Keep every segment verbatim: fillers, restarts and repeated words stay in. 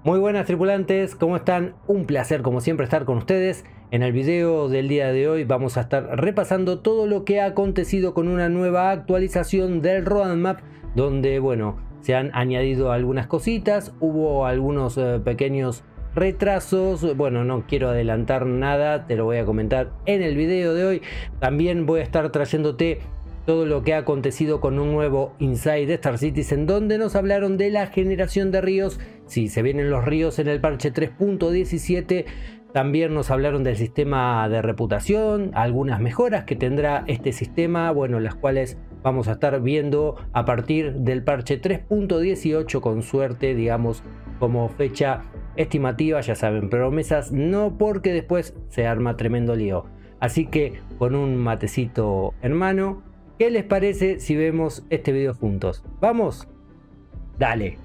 Muy buenas tripulantes, ¿cómo están? Un placer como siempre estar con ustedes. En el video del día de hoy vamos a estar repasando todo lo que ha acontecido con una nueva actualización del roadmap, donde bueno, se han añadido algunas cositas, hubo algunos eh, pequeños retrasos. Bueno, no quiero adelantar nada, te lo voy a comentar en el video de hoy. También voy a estar trayéndote todo lo que ha acontecido con un nuevo Inside de Star Citizen, donde nos hablaron de la generación de ríos. Si se vienen los ríos en el parche tres punto diecisiete. También nos hablaron del sistema de reputación, algunas mejoras que tendrá este sistema, bueno, las cuales vamos a estar viendo a partir del parche tres punto dieciocho, con suerte, digamos, como fecha estimativa. Ya saben, promesas no, porque después se arma tremendo lío. Así que con un matecito en mano, ¿qué les parece si vemos este video juntos? ¿Vamos? Dale.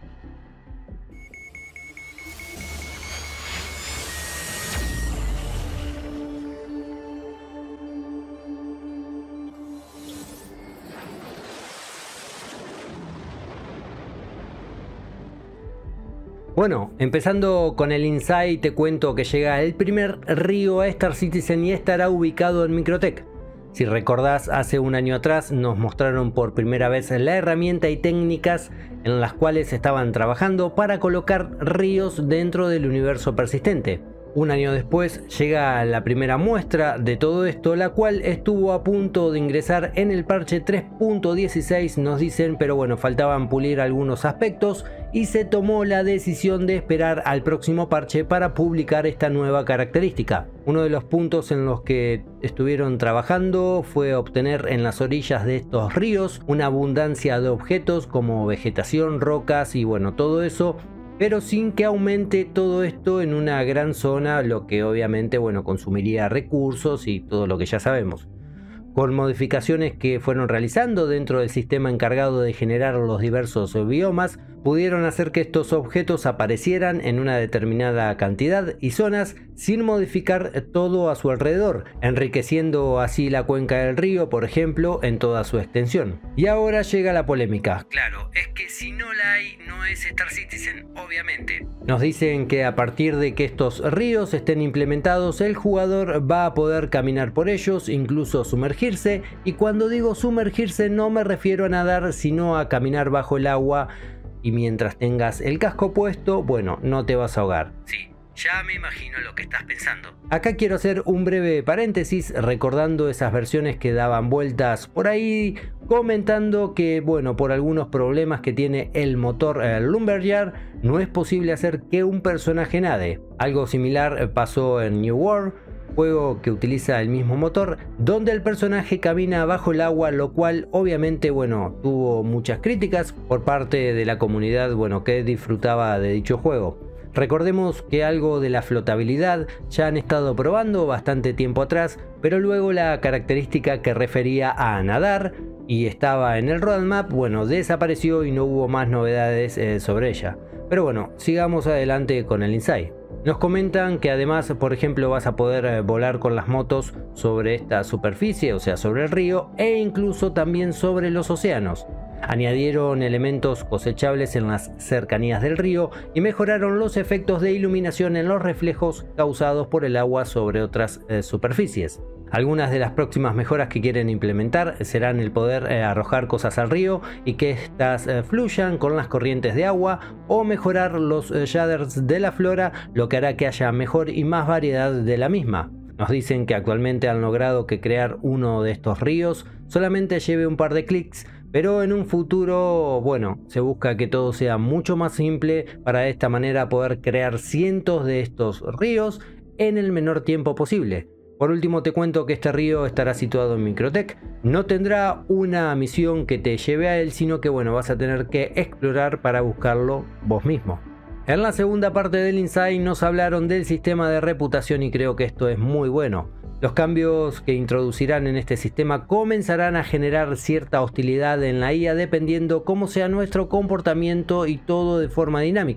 Bueno, empezando con el Inside, te cuento que llega el primer río a Star Citizen y estará ubicado en Microtech. Si recordás, hace un año atrás nos mostraron por primera vez la herramienta y técnicas en las cuales estaban trabajando para colocar ríos dentro del universo persistente. Un año después llega la primera muestra de todo esto, la cual estuvo a punto de ingresar en el parche tres punto dieciséis, nos dicen, pero bueno, faltaban pulir algunos aspectos y se tomó la decisión de esperar al próximo parche para publicar esta nueva característica. Uno de los puntos en los que estuvieron trabajando fue obtener en las orillas de estos ríos una abundancia de objetos como vegetación, rocas y bueno, todo eso, pero sin que aumente todo esto en una gran zona, lo que obviamente bueno, consumiría recursos y todo lo que ya sabemos. Con modificaciones que fueron realizando dentro del sistema encargado de generar los diversos biomas, pudieron hacer que estos objetos aparecieran en una determinada cantidad y zonas sin modificar todo a su alrededor, enriqueciendo así la cuenca del río, por ejemplo, en toda su extensión. Y ahora llega la polémica. Claro, es que si no la hay, no es Star Citizen, obviamente. Nos dicen que a partir de que estos ríos estén implementados, el jugador va a poder caminar por ellos, incluso sumergirse, y cuando digo sumergirse no me refiero a nadar, sino a caminar bajo el agua. Y mientras tengas el casco puesto, bueno, no te vas a ahogar. Sí, ya me imagino lo que estás pensando. Acá quiero hacer un breve paréntesis recordando esas versiones que daban vueltas por ahí, comentando que, bueno, por algunos problemas que tiene el motor eh, Lumberyard, no es posible hacer que un personaje nade. Algo similar pasó en New World, juego que utiliza el mismo motor, donde el personaje camina bajo el agua, lo cual obviamente bueno, tuvo muchas críticas por parte de la comunidad bueno, que disfrutaba de dicho juego. Recordemos que algo de la flotabilidad ya han estado probando bastante tiempo atrás, pero luego la característica que refería a nadar y estaba en el roadmap, bueno, desapareció y no hubo más novedades eh, sobre ella. Pero bueno, sigamos adelante con el Inside. Nos comentan que además, por ejemplo, vas a poder volar con las motos sobre esta superficie, o sea, sobre el río, e incluso también sobre los océanos. Añadieron elementos cosechables en las cercanías del río y mejoraron los efectos de iluminación en los reflejos causados por el agua sobre otras eh, superficies. Algunas de las próximas mejoras que quieren implementar serán el poder eh, arrojar cosas al río y que éstas eh, fluyan con las corrientes de agua, o mejorar los eh, shaders de la flora, lo que hará que haya mejor y más variedad de la misma. Nos dicen que actualmente han logrado que crear uno de estos ríos solamente lleve un par de clics, pero en un futuro, bueno, se busca que todo sea mucho más simple para de esta manera poder crear cientos de estos ríos en el menor tiempo posible. Por último te cuento que este río estará situado en Microtech, no tendrá una misión que te lleve a él, sino que bueno, vas a tener que explorar para buscarlo vos mismo. En la segunda parte del Inside nos hablaron del sistema de reputación y creo que esto es muy bueno. Los cambios que introducirán en este sistema comenzarán a generar cierta hostilidad en la I A dependiendo cómo sea nuestro comportamiento y todo de forma dinámica.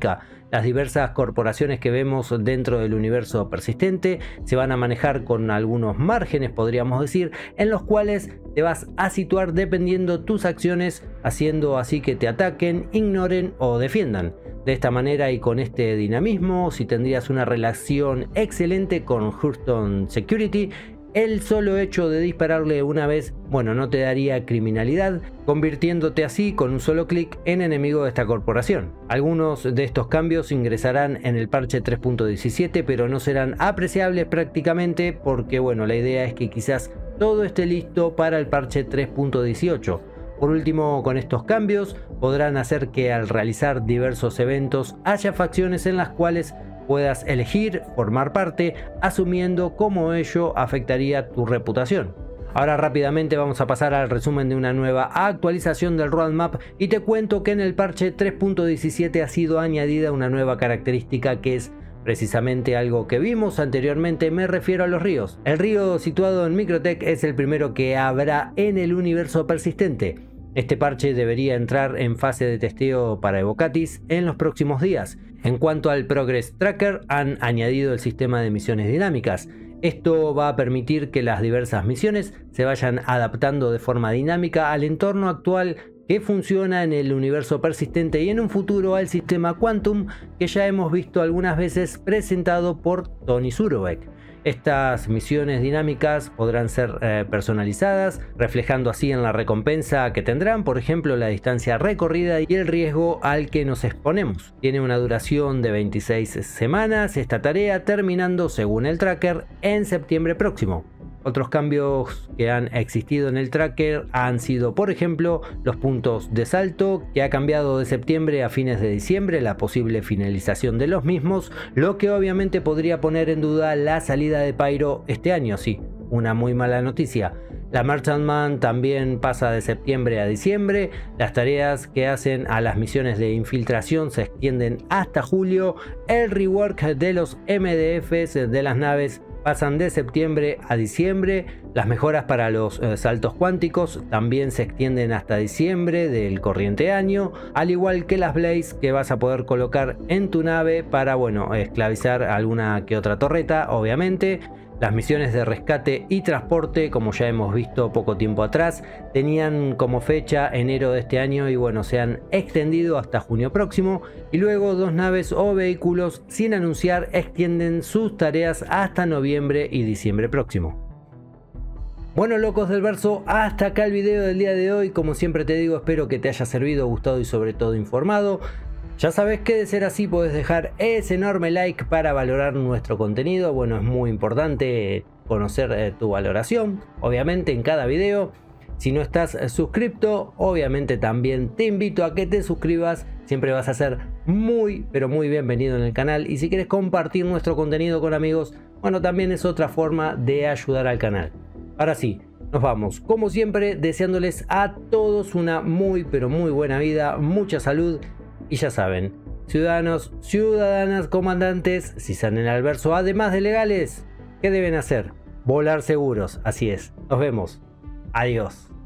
Las diversas corporaciones que vemos dentro del universo persistente se van a manejar con algunos márgenes, podríamos decir, en los cuales te vas a situar dependiendo tus acciones, haciendo así que te ataquen, ignoren o defiendan. De esta manera y con este dinamismo, si tendrías una relación excelente con Hurston Security, el solo hecho de dispararle una vez, bueno, no te daría criminalidad, convirtiéndote así con un solo clic en enemigo de esta corporación. Algunos de estos cambios ingresarán en el parche tres punto diecisiete, pero no serán apreciables prácticamente porque, bueno, la idea es que quizás todo esté listo para el parche tres punto dieciocho. Por último, con estos cambios podrán hacer que al realizar diversos eventos haya facciones en las cuales puedas elegir formar parte, asumiendo cómo ello afectaría tu reputación. Ahora rápidamente vamos a pasar al resumen de una nueva actualización del roadmap y te cuento que en el parche tres punto diecisiete ha sido añadida una nueva característica que es precisamente algo que vimos anteriormente. Me refiero a los ríos. El río situado en Microtech es el primero que habrá en el universo persistente. Este parche debería entrar en fase de testeo para Evocatis en los próximos días. En cuanto al Progress Tracker, han añadido el sistema de misiones dinámicas. Esto va a permitir que las diversas misiones se vayan adaptando de forma dinámica al entorno actual que funciona en el universo persistente y en un futuro al sistema Quantum, que ya hemos visto algunas veces presentado por Tony Zurovec. Estas misiones dinámicas podrán ser eh, personalizadas, reflejando así en la recompensa que tendrán, por ejemplo, la distancia recorrida y el riesgo al que nos exponemos. Tiene una duración de veintiséis semanas esta tarea, terminando, según el tracker, en septiembre próximo. Otros cambios que han existido en el tracker han sido, por ejemplo, los puntos de salto, que ha cambiado de septiembre a fines de diciembre la posible finalización de los mismos, lo que obviamente podría poner en duda la salida de Pyro este año, sí, una muy mala noticia. La Merchantman también pasa de septiembre a diciembre, las tareas que hacen a las misiones de infiltración se extienden hasta julio, el rework de los M D Fs de las naves pasan de septiembre a diciembre, las mejoras para los eh, saltos cuánticos también se extienden hasta diciembre del corriente año, al igual que las Blaze que vas a poder colocar en tu nave para, bueno, esclavizar alguna que otra torreta, obviamente. Las misiones de rescate y transporte, como ya hemos visto poco tiempo atrás, tenían como fecha enero de este año y bueno, se han extendido hasta junio próximo, y luego dos naves o vehículos sin anunciar extienden sus tareas hasta noviembre y diciembre próximo. Bueno, locos del verso, hasta acá el video del día de hoy. Como siempre te digo, espero que te haya servido, gustado y sobre todo informado. Ya sabes que de ser así puedes dejar ese enorme like para valorar nuestro contenido. Bueno, es muy importante conocer eh, tu valoración, obviamente, en cada video. Si no estás suscrito, obviamente también te invito a que te suscribas. Siempre vas a ser muy, pero muy bienvenido en el canal. Y si quieres compartir nuestro contenido con amigos, bueno, también es otra forma de ayudar al canal. Ahora sí, nos vamos, como siempre, deseándoles a todos una muy, pero muy buena vida, mucha salud. Y ya saben, ciudadanos, ciudadanas, comandantes, si salen al verso, además de legales, ¿qué deben hacer? Volar seguros, así es. Nos vemos. Adiós.